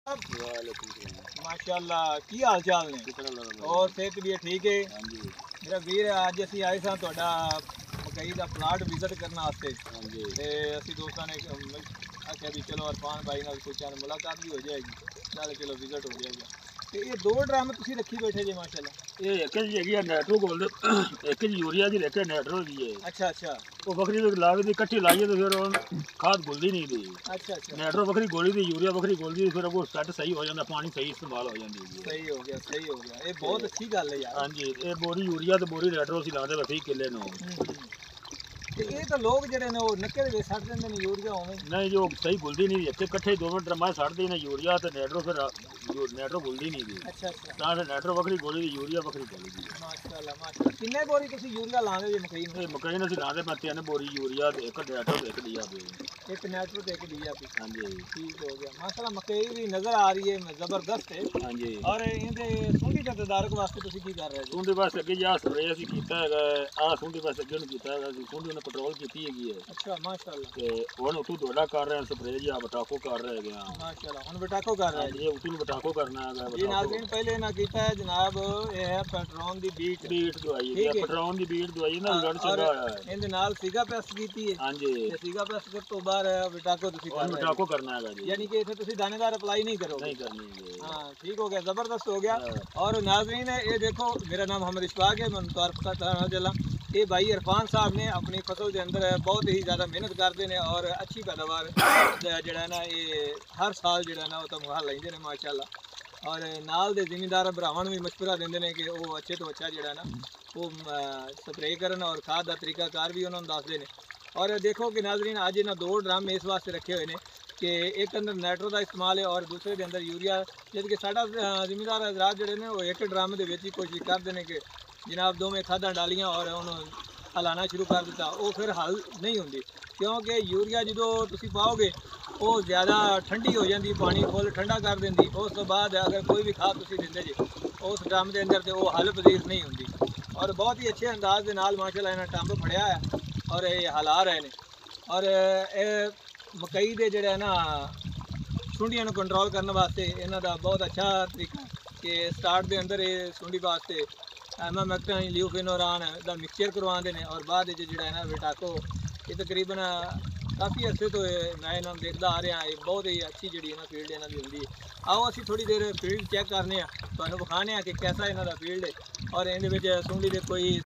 माशाल्लाह की हाल चाल ने और सेहत भी ठीक है। मेरा वीर अज असी आए सा तुहाडा मकई का प्लाट विजिट करने वास्ते ते असी दोस्तों ने आख्या भी चलो इरफान भाई नाल सोचा मुलाकात भी हो जाएगी, नाले चलो विजिट हो जाएगा। ते ये दो ड्रम तुसी रखी बैठे जी माशाल्लाह। ये एक जी हैगी नेट्रो बोलदे, एक जी यूरिया दी एक नेट्रो दी है। अच्छा अच्छा वो बकरी लावे दी इकट्ठी लाइए तो फिर खाद घुलदी नहीं दी। अच्छा अच्छा नेट्रो बकरी गोली दी, यूरिया बकरी गोली दी, फिर वो सेट सही हो जाता, पानी सही इस्तेमाल हो जाती है। सही हो गया सही हो गया, ये बहुत अच्छी गल है यार। हाँ जी, ये बोरी यूरिया तो बोरी नेट्रो सी लाते 20 किले नो। ते ये तो लोग जड़े ने वो नक्के दे सट देंदे ने यूरिया होवे नहीं, जो सही घुलदी नहीं दी, इकट्ठे 2 मिनट रमा सट दी ना यूरिया ते नेट्रो, फिर नेट्रो घुलदी नहीं दी। अच्छा अच्छा तां फिर नेट्रो बकरी गोली दी, यूरिया बकरी गोली दी। माशाल्लाह माशाल्लाह। किन्ने बोरी तुसी यूरिया लांदे जे मकई ये मकई ने लाते मैं 3 बोरी यूरिया ते एक नेट्रो ते एक डीएपी। एक नेट्रो ते एक डीएपी। हाँ जी ठीक हो गया माशाल्लाह। मकई भी नजर आ रही है जबरदस्त है। हाँ जी। और इनके सुंडी के तदारक वास्ते तुसी की कर रहे हो? सुंडी बस अगे जा स्प्रे ਅਸੀਂ ਕੀਤਾ ਹੈਗਾ ਆ, ਸੁੰਡੀ ਬਸ ਅੱਗੇ ਨੂੰ ਕੀਤਾ ਹੈਗਾ ਸੀ, ਸੁੰਡੀ ਉਹਨੇ ਪੈਟਰੋਲ ਕੀਤੀ ਹੈਗੀ ਹੈ। अच्छा माशाल्लाह ਤੇ ਹੁਣ ਉਤੋਂ ਦੋੜਾ ਕਰ ਰਹੇ ਹਾਂ ਸਪਰੇ ਜੀ, ਆ ਬਟਾਕੋ ਕਰ ਰਹੇ ਹੈਗੇ ਆ। माशाल्लाह। हुन बटाको कर रहे हैं ਇਹ ਉਤੋਂ ਨੂੰ ਬਟਾਕੋ करना ਹੈਗਾ। जी नाज़रीन, पहले ना कीता है जनाब, ये है पेट्रोन दी बीट ਦਵਾਈ ठीक ਹੈ, है। ਪੈਟਰੋਨ ਦੀ ਬੀਟ ਦਵਾਈ ਨਾ ਰਿਜ਼ਲਟ ਚੰਗਾ ਆਇਆ ਹੈ। इनदे नाल सीगा पेस्ट कीती है ਹਾਂਜੀ, ते सीगा पेस्ट कर तो बाहर बटाको तुसी कर ਹੁਣ रहे हो, ਬਟਾਕੋ ਕਰਨਾ ਹੈਗਾ ਜੀ। यानी कि इथे तुसी दानेदार अप्लाई नहीं करोगे। ਨਹੀਂ ਕਰਨੀ ਹੈ। हाँ ठीक हो गया, जबरदस्त हो गया। हाँ। और नाज़रीन ये देखो, मेरा नाम मोहम्मद इशफाक है, मैं मुतारफ करता ये भाई इरफान साहब ने अपनी फसल के अंदर बहुत ही ज़्यादा मेहनत करते हैं और अच्छी पैदावार जड़ा ना ये हर साल जड़ा ना वो तनख्वाह लेंदे ने माशाल्लाह। और नाल दे जिमीदार भरावां नूं भी मशवरा देंदे ने कि वो अच्छे तो अच्छा जड़ा ना वो स्प्रे करन और खाद का तरीकाकार भी उन्होंने दसदे ने। और देखो कि नाज़रीन अज इन्हां 2 ड्रम इस वास्ते रखे हुए हैं कि एक अंदर नाइट्रो का इस्तेमाल है और दूसरे के अंदर यूरिया, जबकि साडा जिमीदार हजरात जड़े ने वो एक ड्रम के विच ही कोशिश करते हैं कि जनाब दोवें खादा डालियां और उन्होंने हलाना शुरू कर दिता, वो फिर हल नहीं होंगी। क्योंकि यूरिया जो तुसी पाओगे वो ज़्यादा ठंडी हो जाती, पानी फुल ठंडा कर देंगी। उस तो बाद अगर कोई भी खाद तुसी दिंदे जे उस ड्रम के अंदर तो वो हल पजीर नहीं होंगी। और बहुत ही अच्छे अंदाज के नाल माशाल्लाह इन्हें टंब फड़िया है और ये हला रहे हैं। और मकई के जोड़े ना सुंडियां नूं कंट्रोल करने वास्ते इन्हां दा बहुत अच्छा तरीका कि स्टार्ट के अंदर ये सुंडी वास्ते एमामेक्टिन ल्यूफिनोरान का मिक्सचर करवाते हैं और बाद जोड़ा है ना बटाको। ये तकरीबन काफ़ी अरसे तो मैं इन्होंने देखता आ रहा, ये बहुत ही अच्छी जी ना फील्ड इन्हों की होंगी। आओ असी थोड़ी देर फील्ड चैक करने, तो विखाने कि कैसा इन्हों का फील्ड है और इन सुंडी के कोई